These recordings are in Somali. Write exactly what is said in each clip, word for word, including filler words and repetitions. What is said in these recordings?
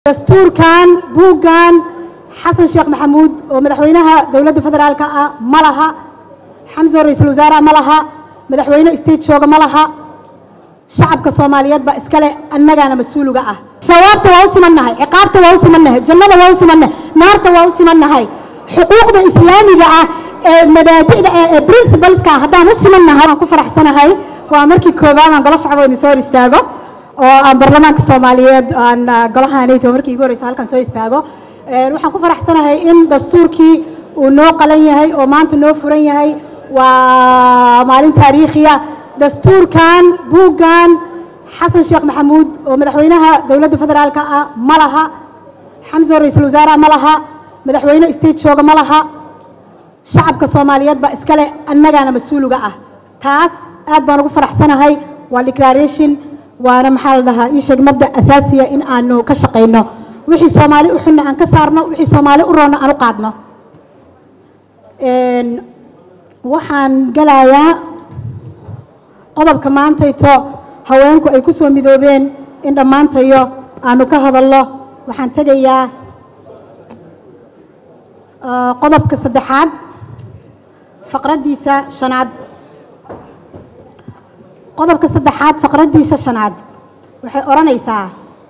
دستور كان بوغان حسن شيخ محمود ومدحوينها دولة فدرالك ملها حمزة رئيس الوزراء ملها مدحوينه استيت شوغ ملها شعبك الصوماليات باسكاله انغا انا مسؤول uga ah ثوابته waa u simannahay ciqaabta waa u simannahay jannada waa u simannahay naarta waa u simannahay xuquuqda islaamiga ah ee mabaadi'da ee principleska hadaan u simannahay aan ku faraxsanahay waa markii koobaad aan golo shacab oo soo istaago oo aan baarlamaanka Soomaaliyeed aan golahaanayto markii ugu horeysay halkan soo istaago waxaan ku faraxsanahay in dastuurkii uu noo qalan yahay oo maanta noo furan yahay waa maalin taariikhiya دستور كان بوغان حسن شيخ محمود ومدحوينها دولة فدرالك ملها حمزة رئيس الوزراء ملها مدحوينه استيت شوغ ملها شعبك الصوماليات باسكاله انغا انا مسؤول uga ah taas aad baan ugu faraxsanahay waa declaration waana maxaa la dhahaa ii sheeg mabda asaasiya in aanu ka shaqeyno wixii Soomaali u xunna aan ka saarno wixii Soomaali u roona aan u qaadno een waxaan galayaa qodobka maantayto haweenku ay ku soo midoobeen in dhamaantayo aanu ka hadalno waxaan tagayaa qodobka saddexaad faqradiisa shanaad qodobka saddexaad faqradiisa shanaad waxay oranaysaa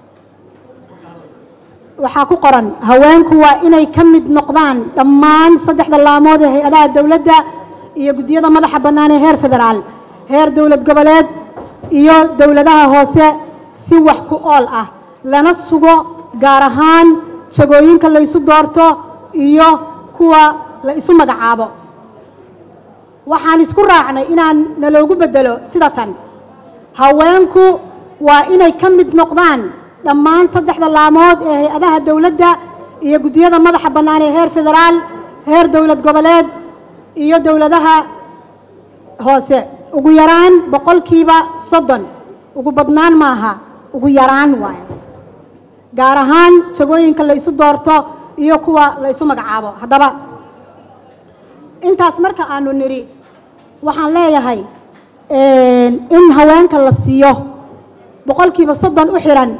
waxa ku qoran haweenku waa inay ka mid noqdaan dhammaan saddexda laamood ee hay'adaha dawladda iyo gudiyada madaxa bannaan ee heer federaal heer dawlad goboleed iyo dawladaha hoose si wax ku ool ah lana sugo gaar ahaan jagooyinka la isu doorto iyo kuwa la isu magacaabo waxaan isku raacnay inaan naloogu bedelo sida tan haweenku waa inay ka mid noqdaan dhammaan saddexda laamood ee hay'adaha dawladda iyo gudiyada madaxa bannaan ee heer federaal heer dawlad goboleed iyo dawladaha hoose ugu yaraan boqolkiiba soddon ugu badnaan maaha ugu yaraan waaye gaar ahaan jagooyinka la isu doorto iyo kuwa la isu magacaabo haddaba intaas marka aanu niri waxaan leeyahay in haweenka la siiyo boqolkiiba soddon u xiran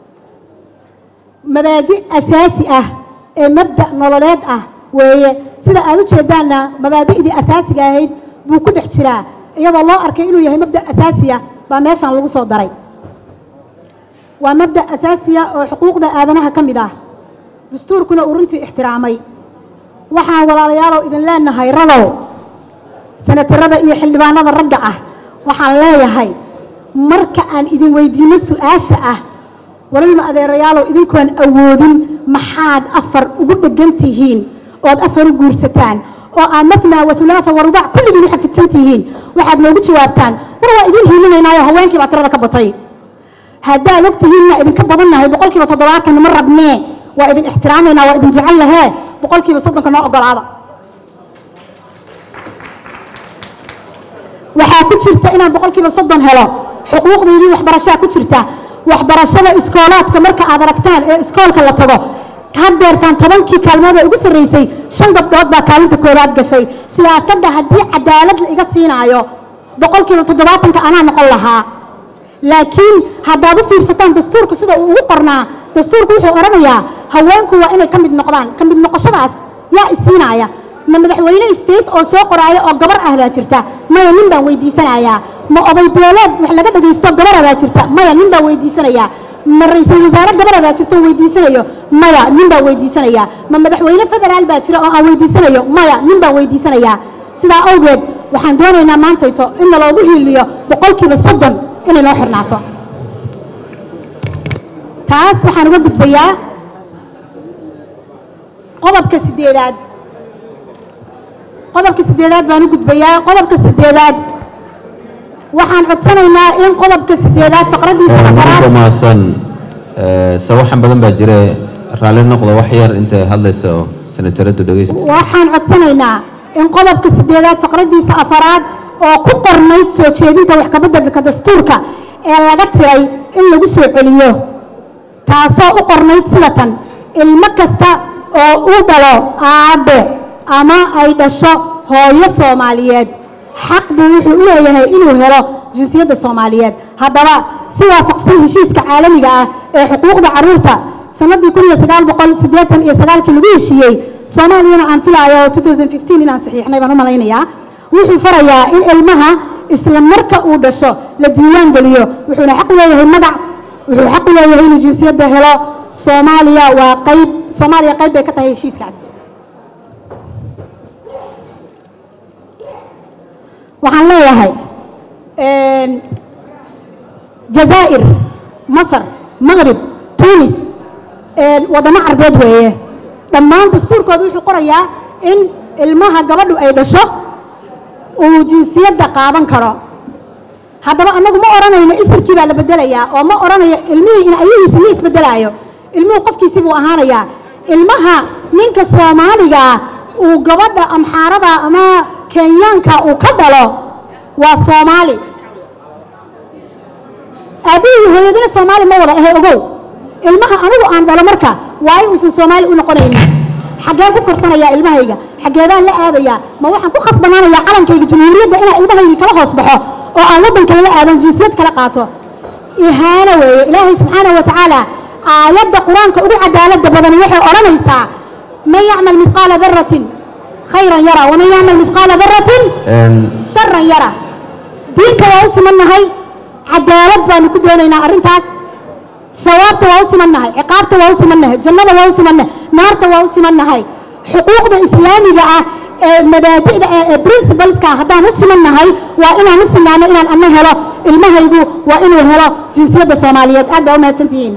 mabaadi asaasi ah ee mabda nololeed ah weeye sida aad u jeedaana mabaadi'dii asaasiga ahayd buu ku dhex jiraa iyadoo loo arkay inuu yahay mabda asaasiya baa meeshan lagu soo daray waa mabda asaasiya oo xuquuqda aadanaha ka mid ah dastuurkuna uu runtii ixtiraamay waxaan walaalayaalow idin leenahay radow senatarada iyo xildhibaanada ragga ah waxaan leeyahay marka aan idin weydiino su-aasha ah waliba adeerayaalow idinkoon awoodin maxaad afar ugu dhegan tihiin ood afar u guursataan oo aan mafnaa wa thulaatha wa rubac kulligiin waxaad fidsan tihiin waxaad noogu jawaabtaan war waa idin hiilinaynaa oo haweenkii baa tirada ka batay haddaad og tihiinna idinka badannahay boqolkiiba toddobaatan ma rabnee waa idin ixtiraamaynaa waa idin jecel lahee boqolkiiba soddonka noo ogolaada waxaa ku jirta inaan boqolkiiba soddon helo xuquuqdaydii waxbarashaa ku jirta waxbarashada iskoolaadka marka aad aragtaan ee iskoolka la tago haddeertaan tobankii kaalmood ee ugu sarraysay shan gabdhood baa kaalinta koowaad gashay siyaasadda haddii cadaalad la iga siinaayo boqolkiiba toddobaatanka anaa noqon lahaa laakiin haddaad u fiirsataan dastuurka sida uu ugu qornaa dastuurku wuxuu odhanayaa haweenku waa inay ka mid noqdaan ka mid noqoshadaas yaa isiinaaya ma madaxweyne state oo soo qoraayo oo gabar ah baa jirta maya nin baan weydiisanayaa ma oday beeleed wax laga dhagaysto gabar ah baa jirta maya nin baan weydiisanayaa ma ra'iisul wasaare gabar ah baa jirta weydiisanayo maya nin baan weydiisanayaa ma madaxweyne federaal baa jira oo aan weydiisanayo maya nin baan weydiisanayaa sidaa awgeed waxaan doonaynaa maantayto in naloogu hiiliyo boqolkiiba soddon inay noo xirnaato taas waxaan uga gudbayaa qodobka sideedaad qodobka sideedaad baan u gudbayaa qodobka sideedaad waxaan codsanaynaa in qodobka sideedaad faqradiisa afaraad maasan sawaxan badan baa jira raalli noqdo wax yar inta hadlayso senataradu dhageysta waxaan codsanaynaa in qodobka sideedaad faqradiisa afaraad oo ku qornayd soo jeedinta wax ka beddelka dastuurka ee laga tiray in lagu soo celiyo taasoo u qornayd sida tan ilmo kasta oo uu dhalo aabe ama ay dhasho hooyo Soomaaliyeed xaq buu wuxuu u leeyahay inuu helo jinsiyadda Soomaaliyeed haddaba si waafaqsan heshiiska caalamiga ah ee xuquuqda carruurta sanadii kun iyo sagaal boqol siddeetan iyo sagaalkii lagu heshiiyey soomaaliyana aan filaayo two thousand fifteen inaan saxiixnay baan u malaynayaa wuxuu farayaa in ilmaha isla marka uu dhasho la diiwaan geliyo wuxuuna xaq u leeyahay magac wuxuu xaq u leeyahay inuu jinsiyadda helo soomaaliya waa qayb soomaaliya qayb bay ka tahay heshiiskaas waxaan leeyahay jazaa'ir masar maqrib tunis wadamo carbeed weeye dhammaan dastuurkooda wuxuu qorayaa in ilmaha gabadhu ay dhasho uu jinsiyadda qaadan karo haddaba annagu ma odhanayno isirkii baa la bedelayaa oo ma odhanayo ilmihii in ayahiisi ma isbedelaayo ilmuhu qofkiisi buu ahaanayaa ilmaha ninka soomaaliga uu gabadha amxaarada ama kenyaanka uu ka dhalo waa soomaali aabihii hooyadina soomaali ma wada ahay ogow ilmaha anigu aan dhalo marka waa in uusan soomaali u noqonaynin xaggeen ku korsanayaa ilmahayga xaggeedaan la aadayaa ma waxaan ku khasbanaanayaa calankayga jumhuuriyadda inaan ilmahaygi kala hoos baxo oo aan waddan kale la aadan jinsiyad kala qaato ihaano weeye ilaahay subxaanahu wa tacaala aayadda qur-aanka ugu cadaaladda badan waxay odhanaysaa man yacmal midqaala daratin khayran yara waman yacmal midqaala daratin sharan yara diinta waa u simannahay cadaalad baanu ku doonaynaa arrintaas sawaabta waa u simannahay ciqaabta waa u simannahay jannada waa u simannahay naarta waa u simannahay xuquuqda islaamiga ah ee mabaadi'da ee principleska haddaan u simannahay waa inaan u sinaano inaan anna helo ilmahaygu waa inuu helo jinsiyadda soomaaliyeed aad baa u mahadsantihiin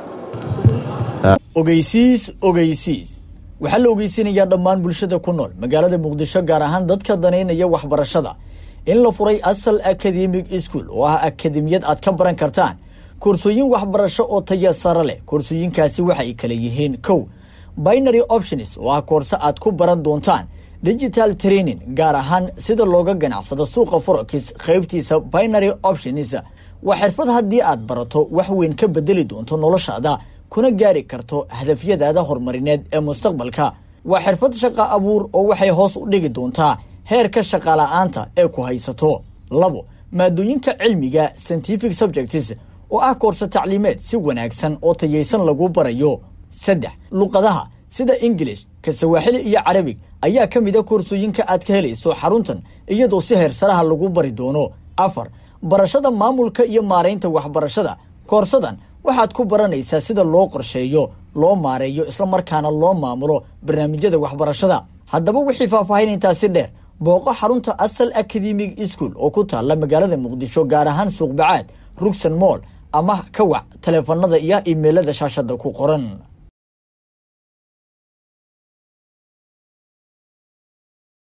ogeysiis ogeysiis waxaa la ogeysinayaa dhammaan bulshada ku nool magaalada muqdisho gaar ahaan dadka danaynaya waxbarashada in la furay asal academic school oo ah akademiyad aad ka baran kartaan koorsooyin waxbarasho oo taya sare leh koorsooyinkaasi waxay kala yihiin kow binary options oo ah koorso aad ku baran doontaan digital training gaar ahaan sida looga ganacsado suuqa forex qaybtiisa binary options waa xirfad haddii aad barato wax weyn ka bedeli doonto noloshaada kuna gaari karto hadafyadaada horumarineed ee mustaqbalka waa xirfad shaqo abuur oo waxay hoos u dhigi doontaa heerka shaqo la'aanta ee ku haysato labo maadooyinka cilmiga scientific subjects oo ah koorso tacliimeed si wanaagsan oo tayaysan lagu barayo saddex luqadaha sida English ka Swahili iyo Arabic ayaa ka mid ah koorsooyinka aad ka helayso xaruntan iyadoo si heer sare ah lagu bari doono afar barashada maamulka iyo maareynta waxbarashada koorsadan waxaad ku baranaysaa sida loo qorsheeyo loo maareeyo isla markaana loo maamulo barnaamijyada waxbarashada haddaba wixii faahfaahin intaasi dheer booqo xarunta asal academic school oo ku taala magaalada muqdisho gaar ahaan suuq bacaad rugsan mall ama ka wac taleefanada iyo iimaylada shaashada ku qoran